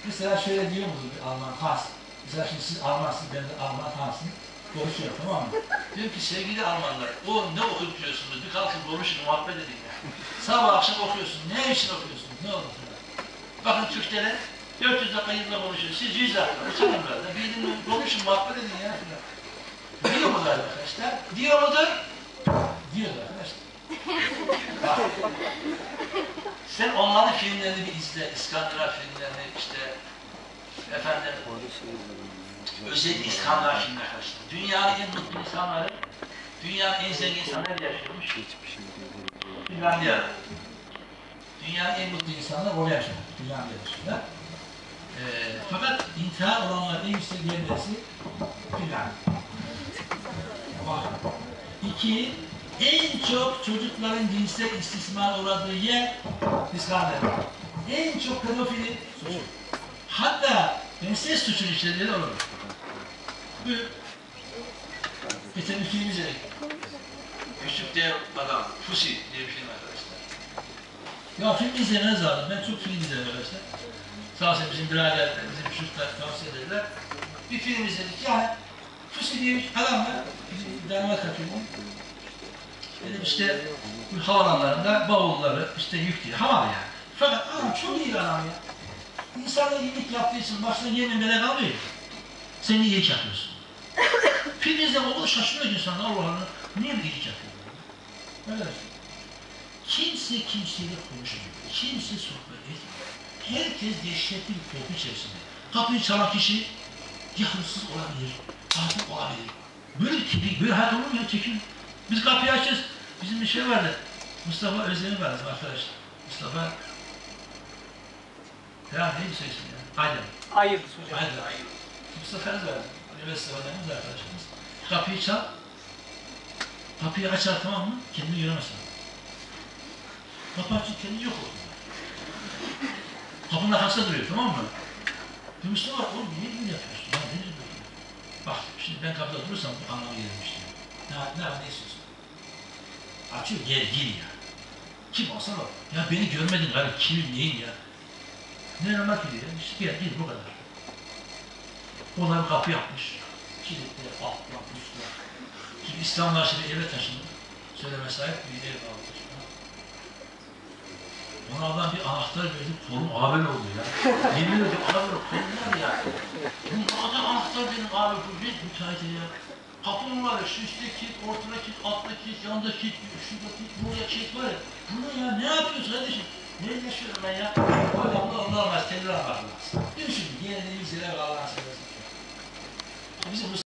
Mesela şöyle diyor musun bir Alman Hans? Mesela şimdi siz Almansınız, ben de Alman Hans'ım. Konuşuyorum, tamam mı? Diyorum ki sevgili Almanlar, o ne okuyorsunuz? Bir kalkın konuşun, muhabbet edin ya. Sabah akşam okuyorsun, ne için okuyorsunuz? Ne olur? Bakın Türkleri 400 dakika yılda konuşuyor, siz 100 dakika, uçalım böyle. Bilin, konuşun, muhabbet edin ya. Diyor mudur arkadaşlar? Diyor mudur? Diyor arkadaşlar. Bak. Sen onların filmlerini bir izle, İskandinav filmlerini işte, efendim, özellikle İskandinav filmler arkadaşlar. Dünyanın en mutlu insanları, dünyanın en zengin insanları yaşıyormuş. Finlandiya'da. Dünyanın en mutlu insanları oraya yaşıyor. Finlandiya'da yaşıyorlar. Fakat intihar olanlar en yüksek yerlerisi Finlandiya. Bak. İki, en çok çocukların cinsel istismar uğradığı yer İskandinav. En çok pedofili suçu. Hatta ensest suçunu işlediği olur. Buyur. Geçen bir film izledik. Küçük dev adam, Pussy diye bir film arkadaşlar. Ya film izlemeniz lazım. Ben çok film izledim arkadaşlar. Sağ olsun bizim biraderler, bizim çocuklar tavsiye ederler. Bir film izledik yani. Pussy diye bir adam var. Bizim Danimarka filmi. Dedim işte havalanlarında bavulları işte yüklüyor. Havalı yani. Fakat adam çok iyi bir adam ya. İnsanlar iyilik yaptığı için başına yememelere kalmıyor. Sen niye iyilik yapıyorsun? Film izleme o kadar şaşırıyor ki insanlar Allah'ını. Niye bir iyilik yapıyor? Öyle. Kimse kimseyle konuşamıyor. Kimse sohbet etmiyor. Herkes dehşetli bir korku içerisinde. Kapıyı çalan kişi ya hırsız olabilir, katil olabilir. Böyle hayat olur mu ya? Çekin. Biz kapıyı açıyoruz. Bizim bir şey vardı. Mustafa Özdemir var bizim arkadaş. Mustafa ya neydi şey ismi ya? Aydın. Ayıp hocam. Aydın. Mustafa Özdemir var. Üniversite hocamız arkadaşımız. Kapıyı çal. Kapıyı açar tamam mı? Kendini göremezsin. Kapı açıp kendini yok olur. Kapının arkasında duruyor tamam mı? Mustafa oğlum niye bunu yapıyorsun? Ya ne diyorsun? Bak şimdi ben kapıda durursam bu anlamı gelmişti. Ne istiyorsun? Açıyor gel ya. Kim olsa o. Ya beni görmedin galiba kimin neyin ya? Ne normal ki diyor. İşte gel bu kadar. Onlar bir kapı yapmış. Kilitli, altla, üstla. Şimdi İslamlar şimdi eve taşındı. Söyleme sahip bir ev aldı. Onlardan bir anahtar verdi, kolum ağabey oldu ya. Yemin ediyorum ağabey kolum var ya. Bu adam anahtar benim ağabey, bu bir müteahhit ya. Kapım var ya, şu üstte kilit, ortada kilit, altta kilit, yanında kilit, şurada kilit, buraya kilit var ya. Bunu ya ne yapıyorsun kardeşim? Ne yaşıyorum ben ya? Allah olmaz, telli rahmetli. Değil mi şimdi? Yine de 100 lira Allah'ın seversen. Bizim